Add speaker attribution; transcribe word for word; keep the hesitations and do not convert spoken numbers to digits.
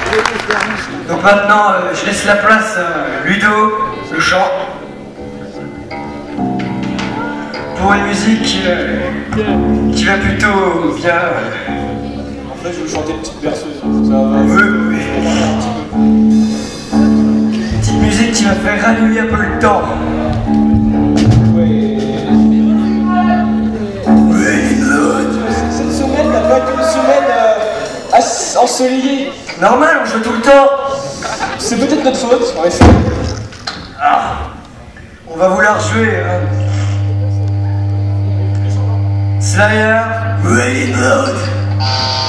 Speaker 1: Donc maintenant, euh, je laisse la place à Ludo, le chant. Pour une musique euh, qui va plutôt bien.
Speaker 2: En fait, je veux chanter une petite berceuse. Ça va.
Speaker 1: Oui, oui. Une petite musique qui va faire rallumer un peu le temps.
Speaker 2: Oui. Cette semaine n'a pas été une semaine euh, ensoleillée.
Speaker 1: Normal, on joue tout le temps.
Speaker 2: C'est peut-être notre faute, en effet.
Speaker 1: Ah, on va vouloir jouer. Hein. Slayer, Ready Mode.